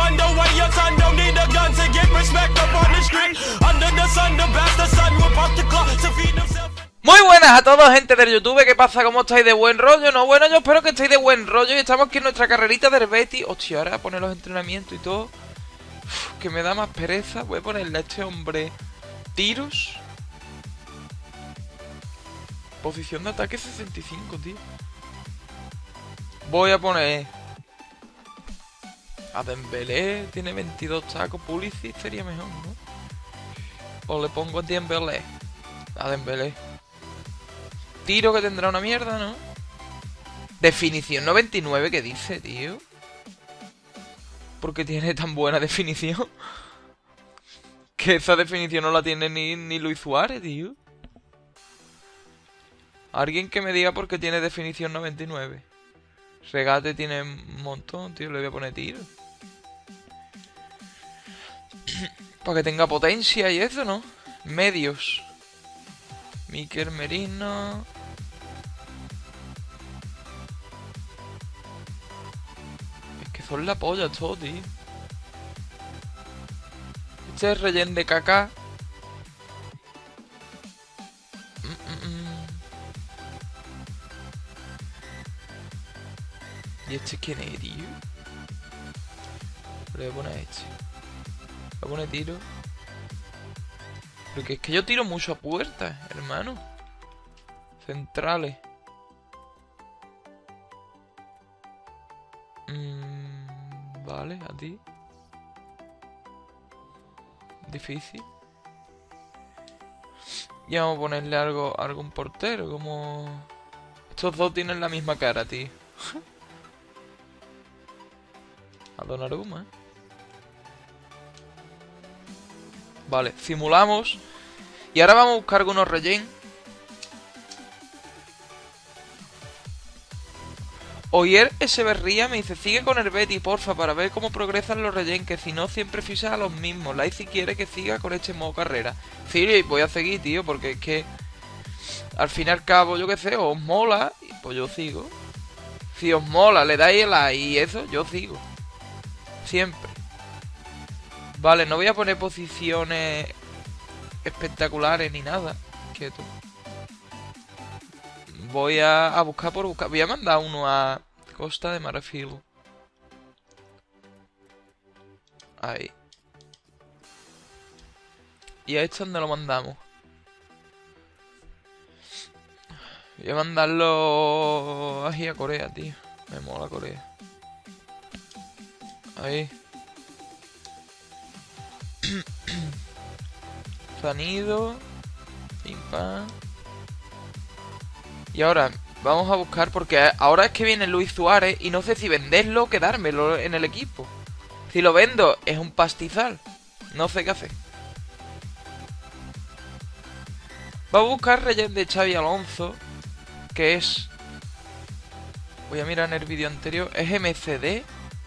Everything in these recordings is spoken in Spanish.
wonder why your son don't need a gun to get respect up on the street. Under the sun, the bastard son will pop the clock to feed himself. Muy buenas a todos, gente del YouTube. ¿Qué pasa? ¿Cómo estáis? ¿De buen rollo? No, bueno, yo espero que estéis de buen rollo. Y estamos aquí en nuestra carrerita del Betis. Hostia, ahora a poner los entrenamientos y todo. Uf, que me da más pereza. Voy a ponerle a este hombre tiros. Posición de ataque 65, tío. Voy a poner a Dembélé. Tiene 22 tacos. Pulisic sería mejor, ¿no? O le pongo a Dembélé. A Dembélé. Tiro que tendrá una mierda, ¿no? Definición 99, ¿qué dice, tío? ¿Por qué tiene tan buena definición? Que esa definición no la tiene ni Luis Suárez, tío. Alguien que me diga por qué tiene definición 99. Regate tiene un montón, tío. Le voy a poner tiro. Para que tenga potencia y eso, ¿no? Medios. Mikel Merino. Es que son la polla todo, tío. Este es relleno de caca. ¿Y este quién es, tío? Le voy a poner a este. Le voy a poner tiro. Porque es que yo tiro mucho a puertas, hermano. Centrales. Vale, a ti. Difícil. Y vamos a ponerle algo a algún portero, como... Estos dos tienen la misma cara, tío. A Donnarumma, ¿eh? Vale, simulamos. Y ahora vamos a buscar algunos rellén. Oyer Echeverría me dice: sigue con el Betis, porfa, para ver cómo progresan los rellén, que si no siempre fichas a los mismos. Like si quiere que siga con este modo carrera. Sí, voy a seguir, tío, porque es que al fin y al cabo, yo qué sé, os mola, pues yo sigo. Si os mola, le dais el like y eso, yo sigo. Siempre. Vale, no voy a poner posiciones espectaculares ni nada. Quieto. Voy a buscar por buscar. Voy a mandar uno a Costa de Marfil. Ahí. ¿Y a esto dónde lo mandamos? Voy a mandarlo aquí a Corea, tío. Me mola Corea. Ahí. Sonido. Pim pam. Y ahora vamos a buscar, porque ahora es que viene Luis Suárez y no sé si venderlo o quedármelo en el equipo. Si lo vendo es un pastizal. No sé qué hacer. Vamos a buscar relleno de Xavi Alonso, que es... Voy a mirar en el vídeo anterior. Es MCD.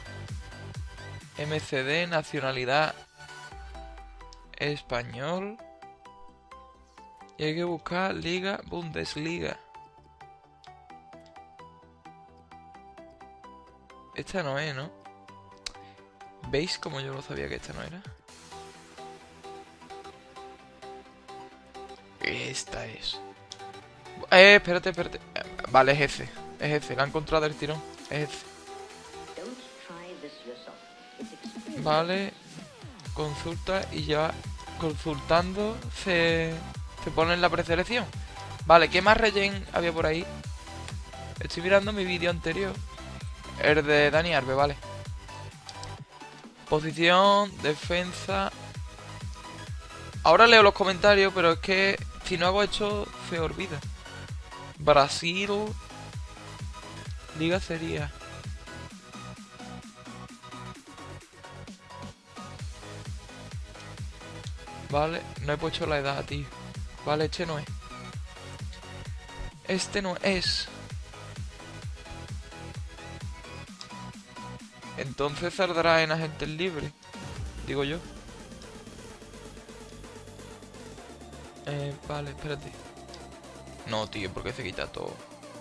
MCD, nacionalidad español. Y hay que buscar Liga, Bundesliga. Esta no es, ¿no? ¿Veis como yo lo sabía que esta no era? Esta es. Espérate. Vale, es ese. Es ese, la he encontrado del tirón. Es ese. Vale. Consulta y ya consultando se pone en la preselección. Vale, ¿qué más relleno había por ahí? Estoy mirando mi vídeo anterior. El de Dani Alves, vale. Posición, defensa. Ahora leo los comentarios, pero es que si no hago esto se olvida. Brasil. Liga sería. Vale, no he puesto la edad, tío. Vale, este no es. Este no es. Entonces saldrá en agentes libres, digo yo. Vale, espérate. No, tío, porque se quita todo.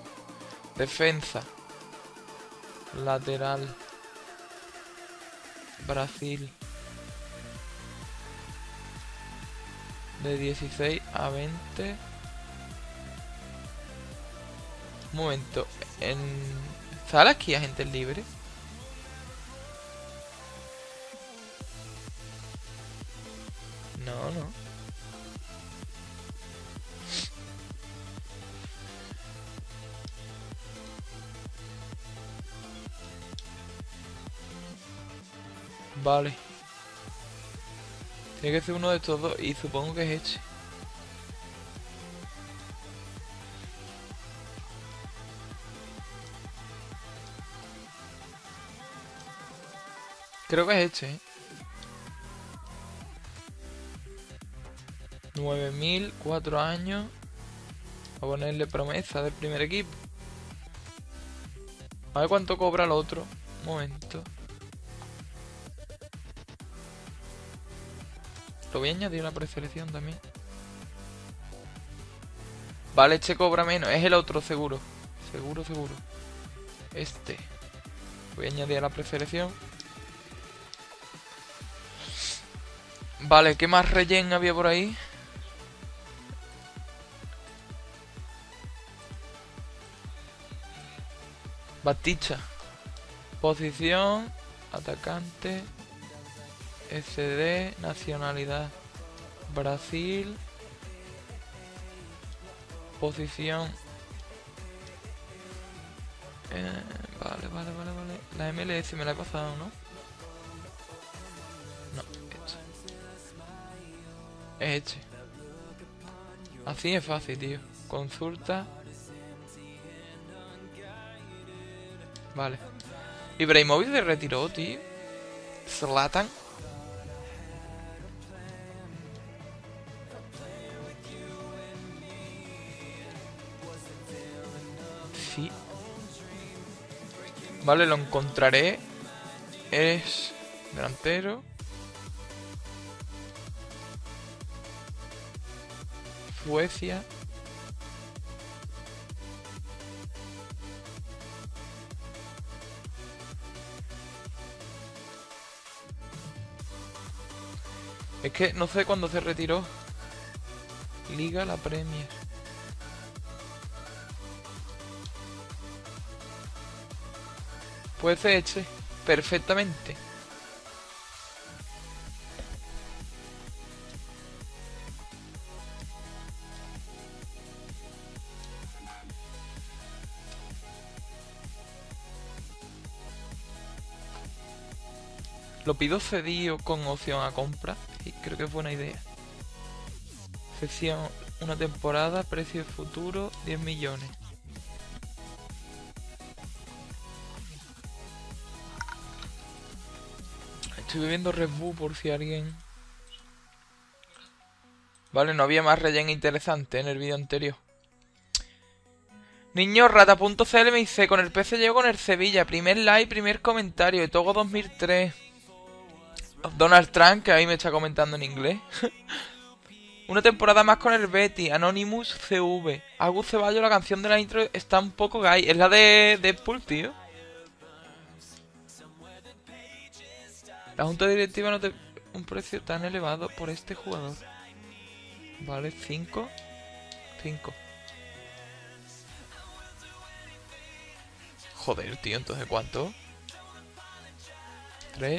Defensa. Lateral. Brasil. De 16 a 20. Un momento. En sala aquí hay gente libre. No, no. Vale. Tiene que ser uno de estos dos. Y supongo que es este. Creo que es este, ¿eh? 9000, 4 años. A ponerle promesa del primer equipo. A ver cuánto cobra el otro. Un momento. Lo voy a añadir a la preselección también. Vale, este cobra menos. Es el otro seguro. Seguro, seguro. Este. Voy a añadir a la preselección. Vale, ¿qué más relleno había por ahí? Baticha. Posición. Atacante. SD. Nacionalidad. Brasil. Posición. Vale. La MLS me la he pasado, ¿no? No, este. Es este. Así es fácil, tío. Consulta. Vale. Ibrahimovic se retiró, tío. Zlatan. Sí. Vale, lo encontraré. Es delantero. Suecia. Es que no sé cuándo se retiró. Liga la Premier. Puede ser este. Perfectamente. Lo pido cedido con opción a compra. Y creo que es buena idea. Cesión una temporada, precio futuro 10 millones. Estoy bebiendo Red Bull por si alguien... Vale, no había más relleno interesante en el vídeo anterior. Niño rata.cl me dice: con el PC llego con el Sevilla. Primer like, primer comentario. De Togo 2003. Donald Trump, que ahí me está comentando en inglés. Una temporada más con el Betis. Anonymous CV. Agus Ceballos, la canción de la intro está un poco gay. Es la de Deadpool, tío. La junta directiva no te... un precio tan elevado por este jugador. Vale, 5. 5. Joder, tío, entonces ¿cuánto? 3.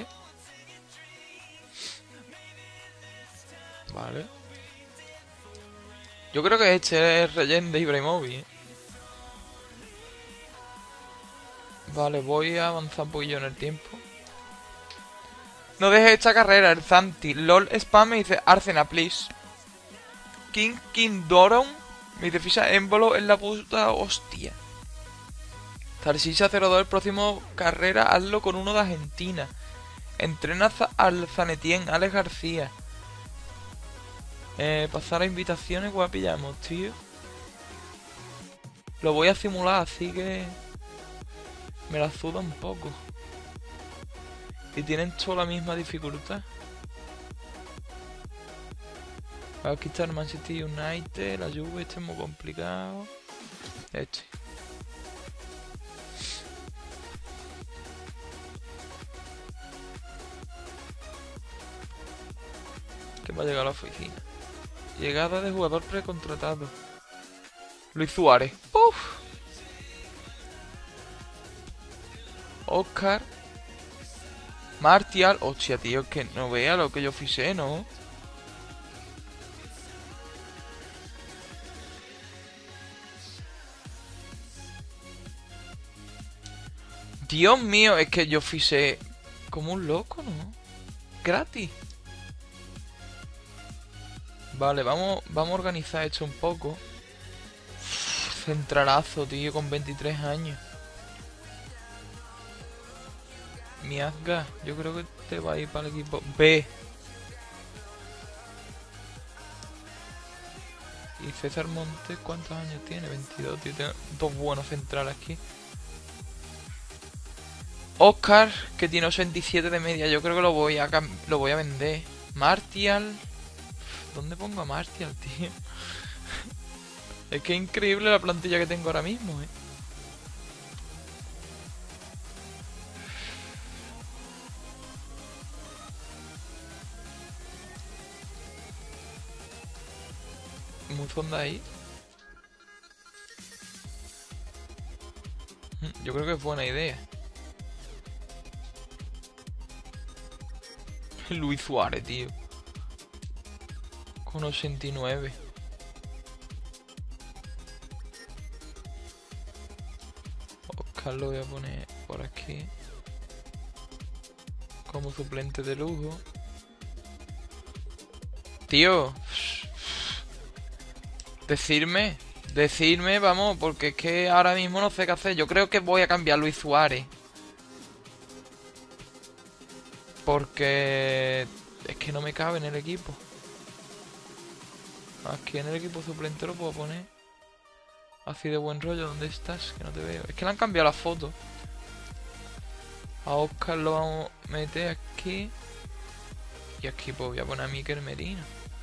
Vale. Yo creo que este es relleno de Ibrahimovic, ¿eh? Vale, voy a avanzar un poquillo en el tiempo. No dejes esta carrera, el Zanti. LOL Spam me dice: Arsenal, please. King Doron me dice: ficha émbolo en la puta hostia. Tarsisha 02, el próximo carrera hazlo con uno de Argentina. Entrena al Zanetien, Alex García. Pasar a invitaciones, guay, pillamos, tío. Lo voy a simular, así que... me la suda un poco. Y tienen toda la misma dificultad. Aquí está el Manchester United, la Juve, este es muy complicado. Este. Que me ha llegado a la oficina. Llegada de jugador precontratado. Luis Suárez. Uf. Oscar. Martial. Hostia, tío, es que no vea lo que yo fiché, ¿no? Dios mío, es que yo fiché como un loco, ¿no? Gratis. Vale, vamos a organizar esto un poco. Uf, centralazo, tío, con 23 años. Miazga, yo creo que te va a ir para el equipo B. Y César Montes, ¿cuántos años tiene? 22, tío. Tengo dos buenos centrales aquí. Oscar, que tiene 87 de media. Yo creo que lo voy a vender. Martial. ¿Dónde pongo a Martial, tío? Es que es increíble la plantilla que tengo ahora mismo, eh. Muy fonda ahí. Yo creo que es buena idea. Luis Suárez, tío. Con 89. Oscar lo voy a poner por aquí. Como suplente de lujo. Tío. Decirme, vamos, porque es que ahora mismo no sé qué hacer. Yo creo que voy a cambiar a Luis Suárez. Porque es que no me cabe en el equipo. Aquí en el equipo suplente lo puedo poner. Así de buen rollo, ¿dónde estás? Que no te veo. Es que le han cambiado la foto. A Oscar lo vamos a meter aquí. Y aquí pues voy a poner a Mikel Merino.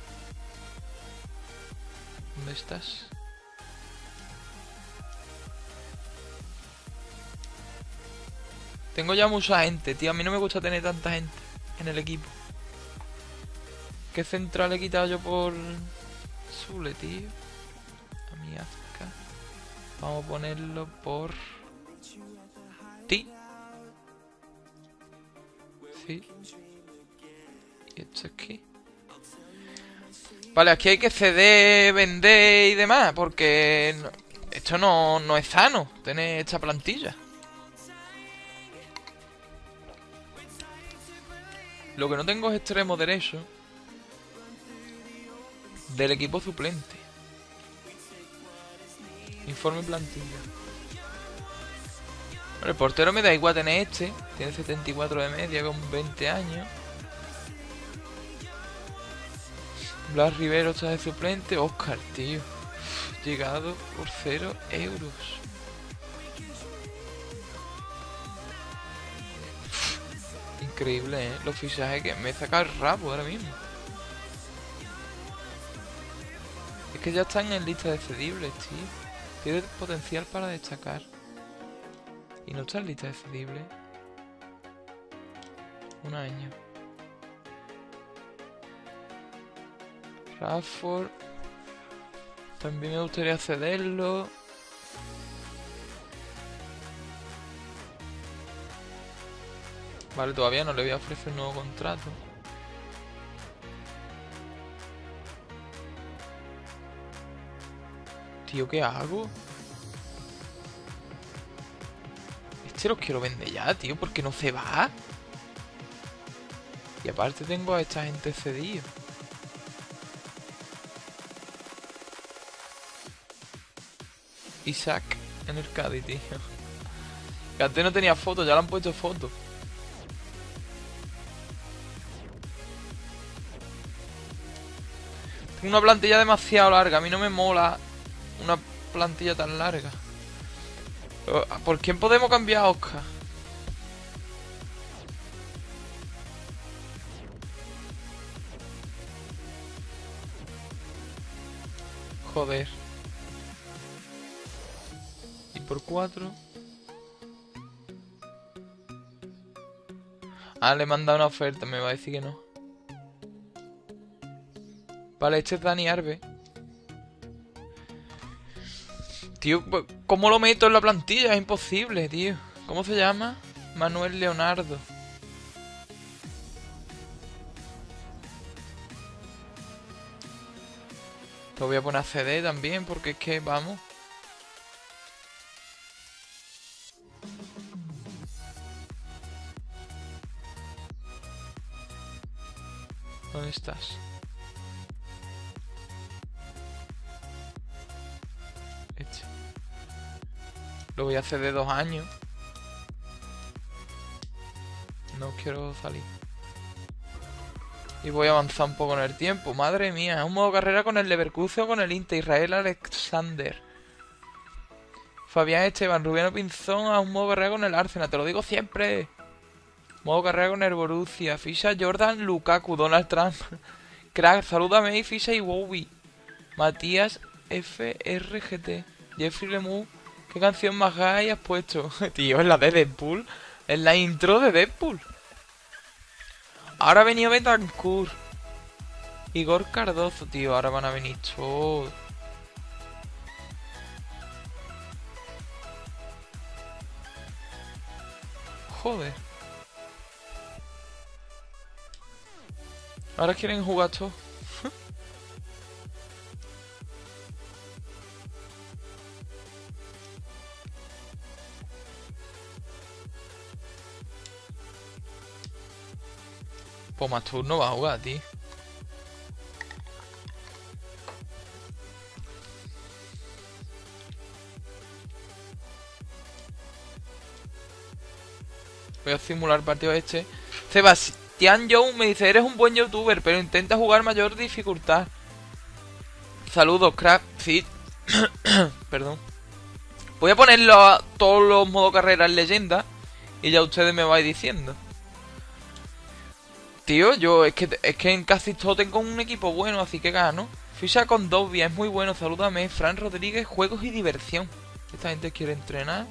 ¿Dónde estás? Tengo ya mucha gente, tío. A mí no me gusta tener tanta gente en el equipo. ¿Qué central he quitado yo por Zule, tío? A mi Azka. Vamos a ponerlo por Ti. Sí. Y esto aquí. Vale, aquí hay que ceder, vender y demás. Porque esto no es sano, tener esta plantilla. Lo que no tengo es extremo derecho del equipo suplente. Informe plantilla. Bueno, el portero me da igual tener este. Tiene 74 de media con 20 años. Blas Rivero está de suplente. Oscar, tío. Llegado por 0 euros. Increíble, ¿eh? Los fichajes que me saca el rabo ahora mismo. Es que ya están en lista de cedibles, tío. Tiene potencial para destacar. Y no está en lista de cedibles. Un año. Rashford. También me gustaría cederlo. Vale, todavía no le voy a ofrecer un nuevo contrato. Tío, ¿qué hago? Este los quiero vender ya, tío, porque no se va. Y aparte tengo a esta gente cedido. Isaac en el Cádiz, tío. Que antes no tenía fotos, ya le han puesto fotos. Tengo una plantilla demasiado larga. A mí no me mola una plantilla tan larga. ¿Por quién podemos cambiar a Oscar? Joder. Y por 4. Ah, le he mandado una oferta. Me va a decir que no. Vale, este es Dani Arbe. Tío, ¿cómo lo meto en la plantilla? Es imposible, tío. ¿Cómo se llama? Manuel Leonardo. Lo voy a poner a CD también porque es que, vamos. ¿Dónde estás? Este. Lo voy a hacer de 2 años. No quiero salir. Y voy a avanzar un poco en el tiempo. Madre mía, es un modo carrera con el Leverkusen o con el Inter. Israel Alexander. Fabián Esteban, Rubiano Pinzón a un modo carrera con el Arsenal. Te lo digo siempre. Modo carrera con el Borussia. Ficha Jordan Lukaku, Donald Trump. Crack, salúdame y ficha y Wowi. Matías FRGT. Jeffrey Lemu. ¿Qué canción más gay has puesto? Tío, es la de Deadpool. Es la intro de Deadpool. Ahora ha venido Betancourt. Igor Cardozo, tío. Ahora van a venir todos. Joder. Ahora quieren jugar todos. Pues Mastur no va a jugar, tío. Voy a simular el partido este. Sebastián Jones me dice, eres un buen youtuber, pero intenta jugar mayor dificultad. Saludos, crack. Sí. Perdón. Voy a ponerlo a todos los modos carrera en leyenda. Y ya ustedes me vais diciendo. Tío, yo es que en casi todo tengo un equipo bueno, así que gano. Ficha con Dobia, es muy bueno, salúdame. Fran Rodríguez, juegos y diversión. Esta gente quiere entrenar.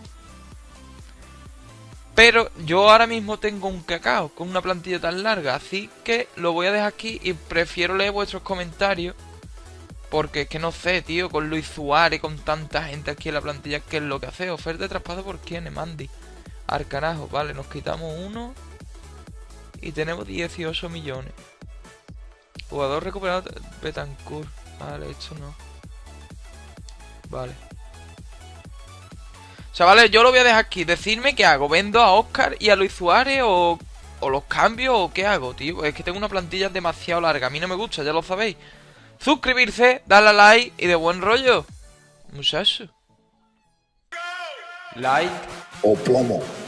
Pero yo ahora mismo tengo un cacao con una plantilla tan larga, así que lo voy a dejar aquí y prefiero leer vuestros comentarios. Porque es que no sé, tío, con Luis Suárez, con tanta gente aquí en la plantilla, ¿qué es lo que hace? Oferta de traspaso por quién, Mandy. Arcanajo, vale, nos quitamos uno. Y tenemos 18 millones. Jugador recuperado Betancourt. Vale, esto no. Vale. Chavales, yo lo voy a dejar aquí. Decidme qué hago. ¿Vendo a Oscar y a Luis Suárez o los cambio o qué hago, tío? Es que tengo una plantilla demasiado larga. A mí no me gusta, ya lo sabéis. Suscribirse, darle a like y de buen rollo. Muchachos. Like. O plomo.